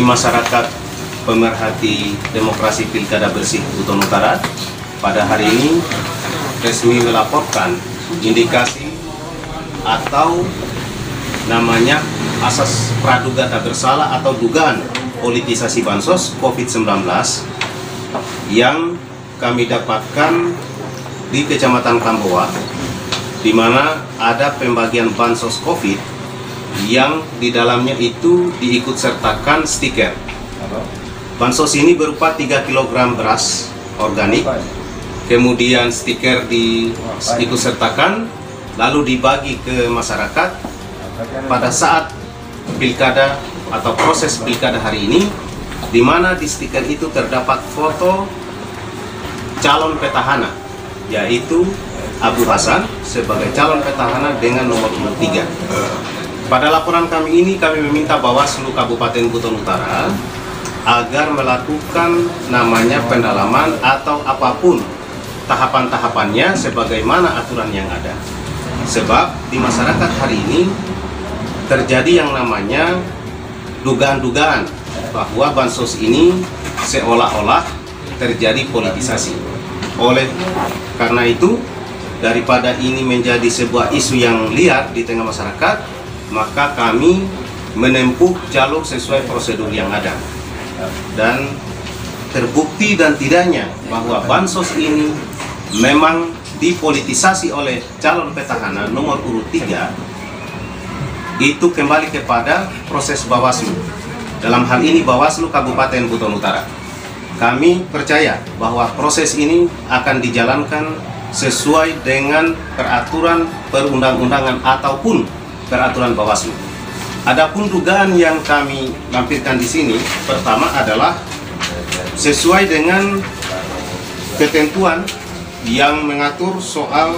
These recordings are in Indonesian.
masyarakat pemerhati demokrasi Pilkada Bersih Buton Utara, pada hari ini resmi melaporkan indikasi atau namanya asas praduga tak bersalah atau dugaan politisasi bansos COVID-19 yang kami dapatkan di Kecamatan Kamboa, di mana ada pembagian bansos COVID yang di dalamnya itu diikut sertakan stiker. Bansos ini berupa 3 kg beras organik, kemudian stiker diikut sertakan, lalu dibagi ke masyarakat pada saat pilkada atau proses pilkada hari ini, di mana di stiker itu terdapat foto calon petahana, yaitu Abu Hasan sebagai calon petahana dengan nomor 3. Pada laporan kami ini, kami meminta Bawaslu Kabupaten Buton Utara agar melakukan namanya pendalaman atau apapun tahapan-tahapannya sebagaimana aturan yang ada. Sebab di masyarakat hari ini terjadi yang namanya dugaan-dugaan bahwa bansos ini seolah-olah terjadi politisasi. Oleh karena itu, daripada ini menjadi sebuah isu yang liar di tengah masyarakat, maka kami menempuh jalur sesuai prosedur yang ada. Dan terbukti dan tidaknya bahwa bansos ini memang dipolitisasi oleh calon petahana nomor urut 3, itu kembali kepada proses Bawaslu. Dalam hal ini Bawaslu Kabupaten Buton Utara. Kami percaya bahwa proses ini akan dijalankan sesuai dengan peraturan perundang-undangan ataupun peraturan Bawaslu. Adapun dugaan yang kami lampirkan di sini, pertama adalah sesuai dengan ketentuan yang mengatur soal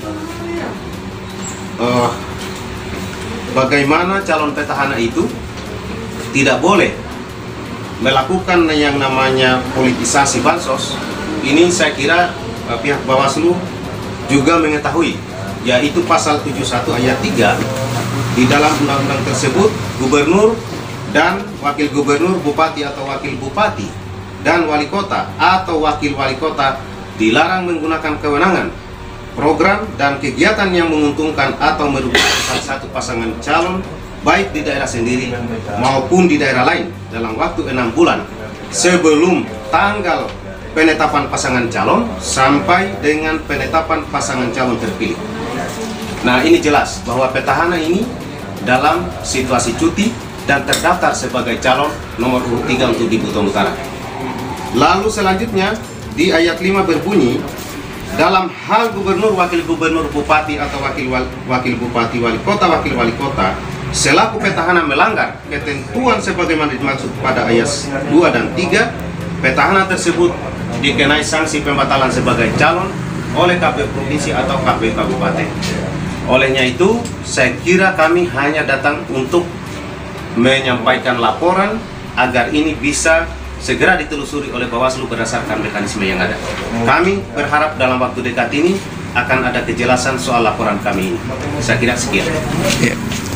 bagaimana calon petahana itu tidak boleh melakukan yang namanya politisasi bansos. Ini saya kira pihak Bawaslu juga mengetahui, yaitu pasal 71 ayat 3 di dalam undang-undang tersebut, gubernur dan wakil gubernur, bupati atau wakil bupati, dan wali kota atau wakil wali kota dilarang menggunakan kewenangan, program, dan kegiatan yang menguntungkan atau merugikan salah satu pasangan calon baik di daerah sendiri maupun di daerah lain dalam waktu 6 bulan sebelum tanggal penetapan pasangan calon sampai dengan penetapan pasangan calon terpilih. Nah, ini jelas bahwa petahana ini dalam situasi cuti dan terdaftar sebagai calon nomor urut 3 untuk di Buton Utara. Lalu selanjutnya di ayat 5 berbunyi, dalam hal gubernur, wakil gubernur, bupati atau wakil bupati, wali kota, wakil wali kota, selaku petahana melanggar ketentuan sebagaimana dimaksud pada ayat 2 dan 3, petahana tersebut dikenai sanksi pembatalan sebagai calon oleh KPU Provinsi atau KPU Kabupaten. Olehnya itu, saya kira kami hanya datang untuk menyampaikan laporan agar ini bisa segera ditelusuri oleh Bawaslu berdasarkan mekanisme yang ada. Kami berharap dalam waktu dekat ini akan ada kejelasan soal laporan kami ini. Saya kira sekian.